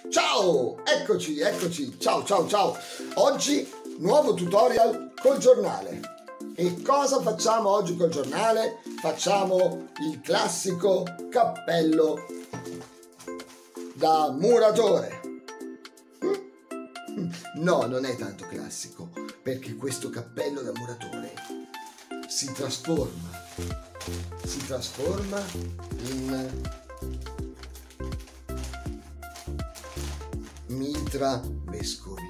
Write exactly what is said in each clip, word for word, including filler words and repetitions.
Ciao, eccoci, eccoci, ciao, ciao, ciao. Oggi nuovo tutorial col giornale. E cosa facciamo oggi col giornale? Facciamo il classico cappello da muratore. No, non è tanto classico, perché questo cappello da muratore si trasforma, si trasforma in mitra vescovile.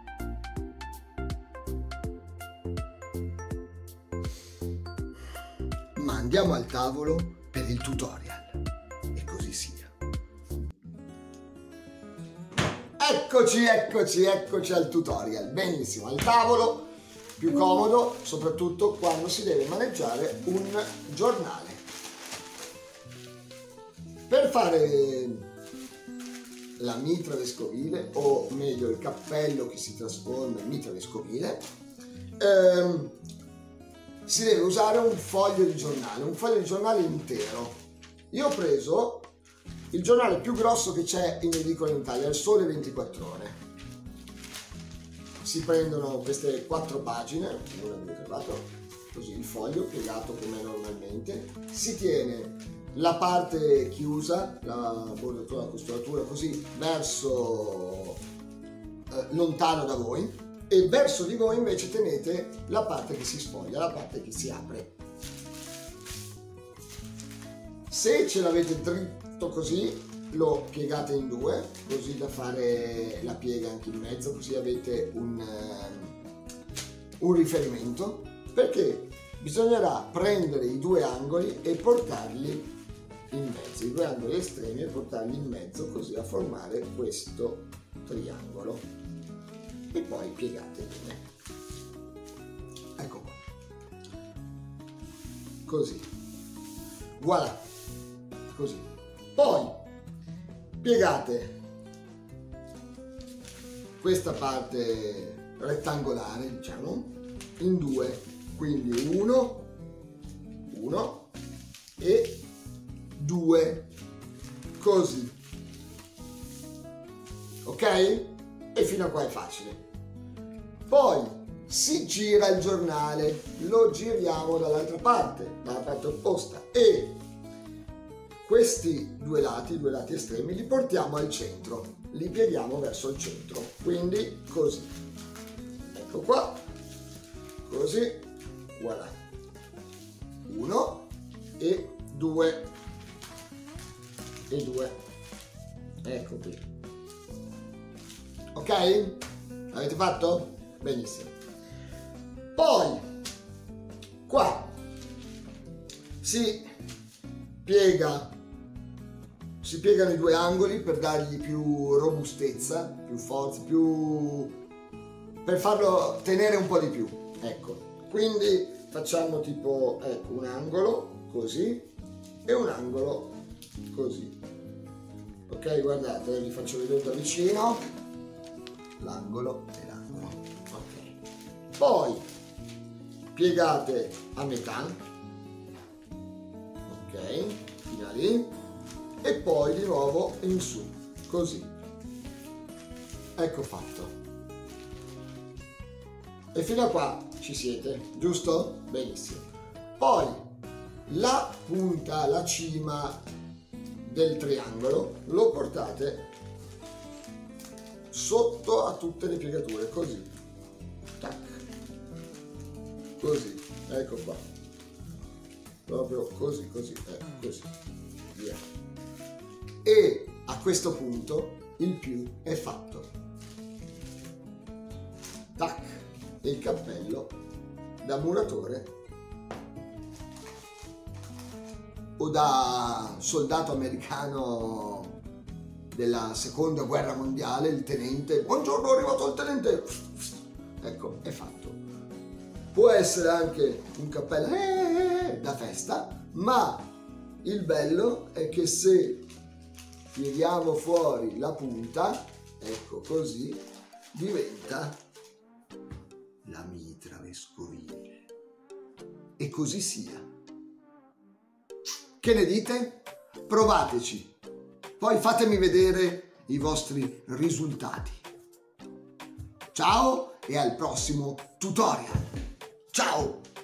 Ma andiamo al tavolo per il tutorial e così sia. Eccoci, eccoci, eccoci al tutorial. Benissimo, al tavolo, più comodo, soprattutto quando si deve maneggiare un giornale. Per fare la mitra vescovile, o meglio il cappello che si trasforma in mitra vescovile, ehm, si deve usare un foglio di giornale, un foglio di giornale intero. Io ho preso il giornale più grosso che c'è in edicola in Italia, il Sole ventiquattro Ore. Si prendono queste quattro pagine, una avete trovato, così il foglio piegato come normalmente, si tiene la parte chiusa, la bordatura, la costuratura, così verso eh, lontano da voi, e verso di voi invece tenete la parte che si sfoglia, la parte che si apre. Se ce l'avete dritto così, lo piegate in due, così da fare la piega anche in mezzo, così avete un, uh, un riferimento, perché bisognerà prendere i due angoli e portarli in mezzo, i due angoli estremi, e portarli in mezzo così a formare questo triangolo, e poi piegate bene. Ecco qua, così, voilà, così. Poi piegate questa parte rettangolare, diciamo, in due, quindi uno, uno e due, così, ok? E fino a qua è facile. Poi si gira il giornale, lo giriamo dall'altra parte, dalla parte opposta, e questi due lati, due lati estremi, li portiamo al centro, li pieghiamo verso il centro, quindi così, ecco qua, così, voilà, uno e due, e due, ecco qui, ok? Avete fatto? Benissimo. Poi qua si piega, si piegano i due angoli per dargli più robustezza, più forza, più, per farlo tenere un po' di più, ecco. Quindi facciamo tipo, ecco, un angolo così e un angolo così, ok? Guardate, vi faccio vedere da vicino l'angolo e l'angolo, ok? Poi piegate a metà, ok, fino a lì, e poi di nuovo in su, così, ecco fatto. E fino a qua ci siete, giusto? Benissimo. Poi la punta, la cima del triangolo lo portate sotto a tutte le piegature, così, tac, così, ecco qua, proprio così, così, ecco, così, via. E a questo punto il più è fatto, tac, e il cappello da muratore o da soldato americano della seconda guerra mondiale, il tenente, buongiorno, è arrivato il tenente, ecco, è fatto. Può essere anche un cappello eh, da festa, ma il bello è che se tiriamo fuori la punta, ecco così, diventa la mitra vescovile, e così sia. Che ne dite? Provateci, poi fatemi vedere i vostri risultati. Ciao e al prossimo tutorial. Ciao!